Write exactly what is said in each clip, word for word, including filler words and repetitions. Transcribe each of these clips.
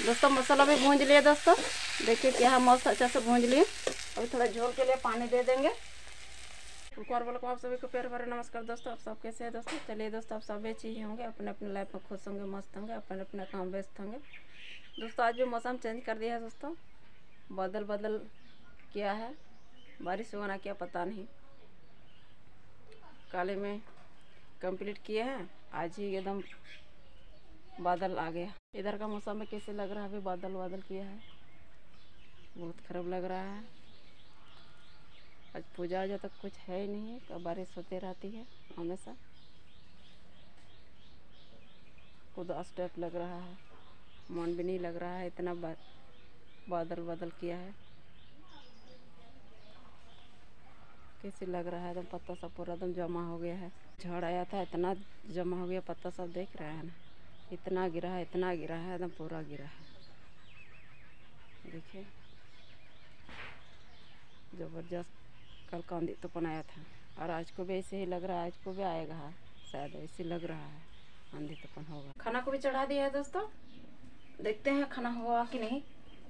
दोस्तों मसाला भी भूंज लिया दोस्तों, देखिए क्या मस्त अच्छा से भूंज लिए। अभी थोड़ा झोल के लिए पानी दे देंगे। कुमार वाले को आप सभी को प्यार भरे नमस्कार दोस्तों। आप सब कैसे हैं दोस्तों? चलिए दोस्तों, आप सब अच्छे ही होंगे, अपने अपने लाइफ में खुश होंगे, मस्त होंगे, अपने अपने काम व्यस्त होंगे। दोस्तों आज भी मौसम चेंज कर दिया है दोस्तों, बादल बादल किया है, बारिश होगा ना क्या पता नहीं। काले में कंप्लीट किए हैं, आज ही एकदम बादल आ गया। इधर का मौसम में कैसे लग रहा है? अभी बादल बादल किया है, बहुत खराब लग रहा है। आज पूजा वूजा तक कुछ है ही नहीं, कब बारिश होती रहती है हमेशा। उदास टाइप लग रहा है, मन भी नहीं लग रहा है, इतना बा, बादल बादल किया है। कैसे लग रहा है? एकदम पत्ता सब पूरा एकदम जमा हो गया है। झड़ आया था, इतना जमा हो गया पत्ता सब, देख रहे हैं ना, इतना गिरा है, इतना गिरा है, एकदम पूरा गिरा है। देखिए ज़बरदस्त कल का आंधी तूफान आया था, और आज को भी ऐसे ही लग रहा है, आज को भी आएगा, शायद ऐसे लग रहा है आंधी तूफान होगा। खाना को भी चढ़ा दिया है दोस्तों, देखते हैं खाना हुआ कि नहीं।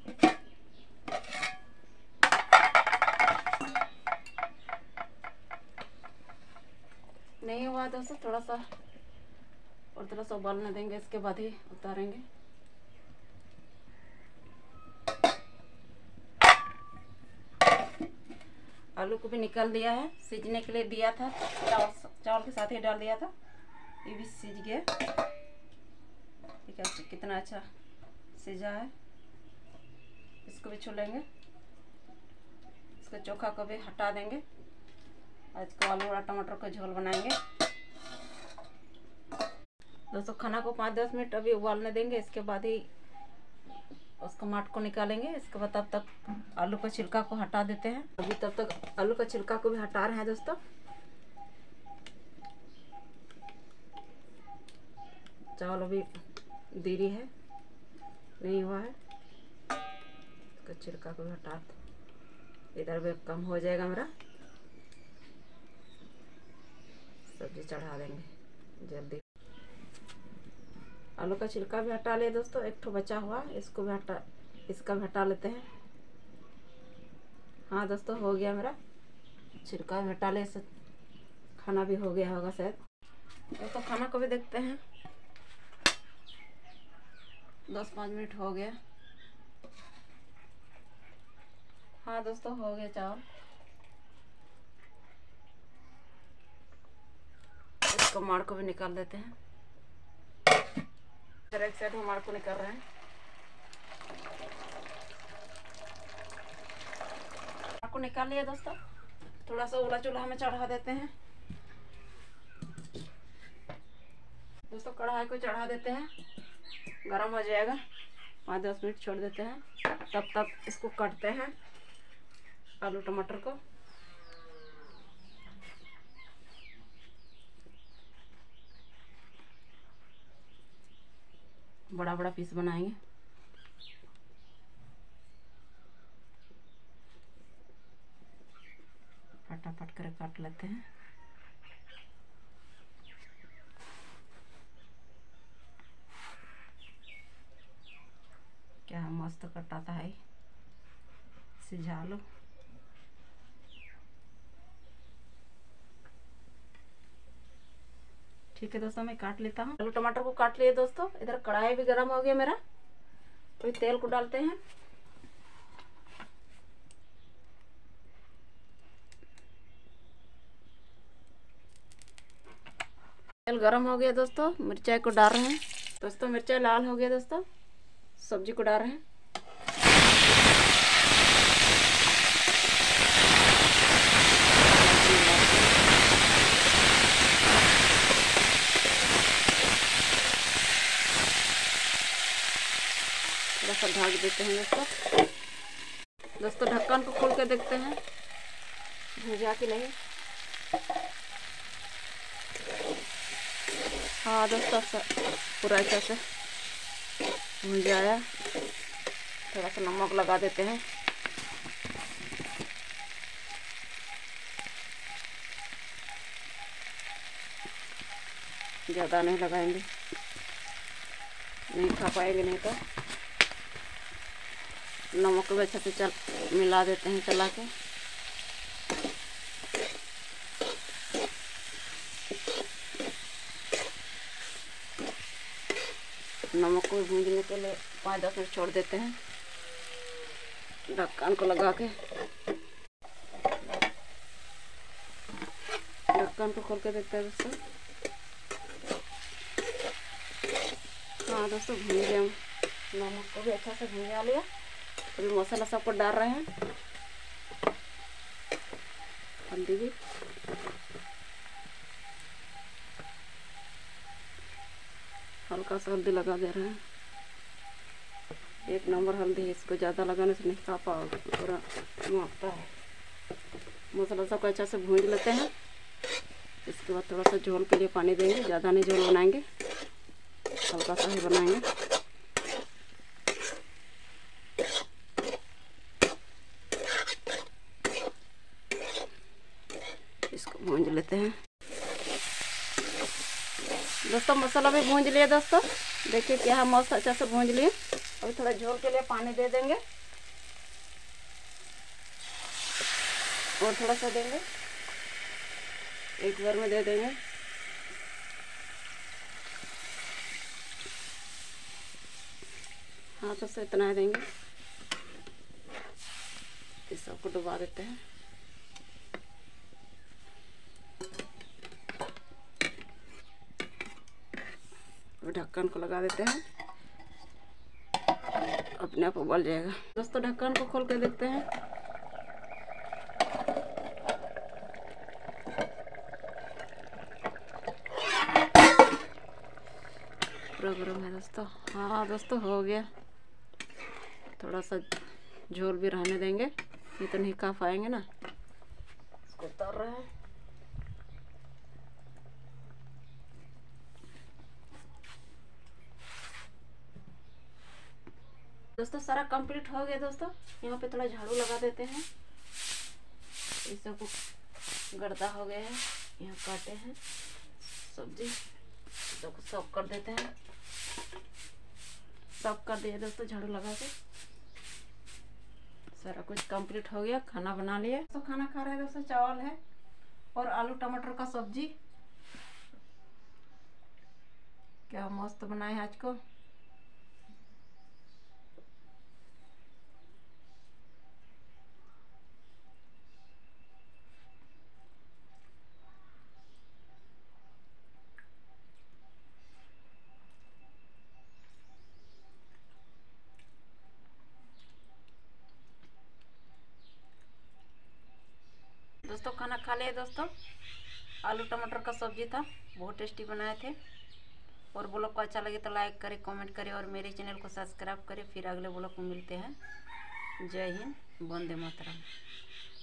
नहीं हुआ दोस्तों, थोड़ा सा और थोड़ा सा उबालने देंगे, इसके बाद ही उतारेंगे। आलू को भी निकाल दिया है, सीजने के लिए दिया था, चावल चावल के साथ ही डाल दिया था, ये भी सीज गया। ठीक है, कितना अच्छा सीजा है। इसको भी छोलेंगे, इसको चोखा को भी हटा देंगे। आज को आलू और टमाटर का झोल बनाएंगे दोस्तों। खाना को पाँच दस मिनट अभी उबालने देंगे, इसके बाद ही उसको माट को निकालेंगे। इसके बाद तब तक आलू का छिलका को हटा देते हैं। अभी तब तक आलू का छिलका को भी हटा रहे हैं दोस्तों। चावल अभी देरी है, नहीं हुआ है, इसका छिलका को भी हटा, इधर भी कम हो जाएगा मेरा। सब्जी चढ़ा देंगे जल्दी। आलू का छिलका भी हटा लिया दोस्तों, एक ठो बचा हुआ, इसको भी हटा, इसका भी हटा लेते हैं। हाँ दोस्तों, हो गया मेरा, छिलका भी हटा ले, खाना भी हो गया होगा शायद दोस्तों। खाना को भी देखते हैं, दस पाँच मिनट हो गया। हाँ दोस्तों, हो गया चावल। इसको माड़ को भी निकाल देते हैं। एक साइड में माड़ को निकाल रहे हैं। माड़ को निकाल लिया दोस्तों, थोड़ा सा उला चूल्हा में चढ़ा देते हैं दोस्तों। कढ़ाई को चढ़ा देते हैं, गरम हो जाएगा, पाँच दस मिनट छोड़ देते हैं। तब तक इसको काटते हैं, आलू टमाटर को। बड़ा बड़ा पीस बनाएंगे। फटाफट कर काट लेते हैं। क्या मस्त कटाता है, सिझा लो। ठीक है दोस्तों, मैं काट लेता हूँ। आलू टमाटर को काट लिए दोस्तों। इधर कढ़ाई भी गर्म हो गया मेरा, तो तेल को डालते हैं। तेल गर्म हो गया दोस्तों, मिर्चाई को डाल रहे हैं दोस्तों। मिर्चाई लाल हो गया दोस्तों, सब्जी को डाल रहे हैं। थोड़ा सा ढक देते हैं दोस्तों। दोस्तों ढक्कन को खोल के देखते हैं भुजा कि नहीं। हाँ दोस्तों, पूरा अच्छा से भून जाया। थोड़ा सा नमक लगा देते हैं। ज़्यादा नहीं लगाएंगे, नहीं खा पाएंगे नहीं तो। नमक को भी अच्छे से चल मिला देते हैं चला के। नमक को भूनने के लिए पाँच दस मिनट छोड़ देते हैं ढक्कन को लगा के। ढक्कन को खोल के देखते हैं दोस्तों। हाँ दोस्तों, भून लिया, नमक को भी अच्छा से भून लिया। अभी मसाला सबको डाल रहे हैं, हल्दी भी, हल्का सा हल्दी लगा दे रहे हैं। एक नंबर हल्दी है, इसको ज़्यादा लगाने से नहीं खा पाओगे, पूरा महकता है। मसाला सबको अच्छा से भून लेते हैं। इसके बाद थोड़ा सा झोल के लिए पानी देंगे, ज़्यादा नहीं झोल बनाएंगे, हल्का सा ही बनाएंगे। इसको भूंज लेते हैं दोस्तों। मसाला भी भूंज लिया दोस्तों, देखिए क्या है, मस्त अच्छा से भूंज लिए। अभी थोड़ा झोल के लिए पानी दे देंगे और थोड़ा सा देंगे, एक बार में दे देंगे। हाथों से इतना देंगे, इस सबको डुबा देते हैं। ढक्कन को लगा देते हैं, अपने आप उबल जाएगा दोस्तों। ढक्कन को खोल के देखते हैं। पूरा गरम है दोस्तों। हाँ दोस्तों, हो गया। थोड़ा सा झोल भी रहने देंगे, ये तो नहीं खा पाएंगे ना। इसको उतार रहे हैं। दोस्तों सारा कंप्लीट हो गया दोस्तों। यहाँ पे थोड़ा झाड़ू लगा देते हैं। ये सब गर्दा हो गया है, यहाँ काटे हैं सब्जी, सब सब कर देते हैं। सब कर दिया दोस्तों झाड़ू लगा के। सारा कुछ कंप्लीट हो गया, खाना बना लिया। तो खाना खा रहे हैं दोस्तों, चावल है और आलू टमाटर का सब्जी। क्या मस्त बनाए आज को। दोस्तों खाना खा लिए दोस्तों। आलू टमाटर का सब्जी था, बहुत टेस्टी बनाए थे। और ब्लॉग को अच्छा लगे तो लाइक करें, कमेंट करें और मेरे चैनल को सब्सक्राइब करें। फिर अगले ब्लॉग में मिलते हैं। जय हिंद, वंदे मातरम।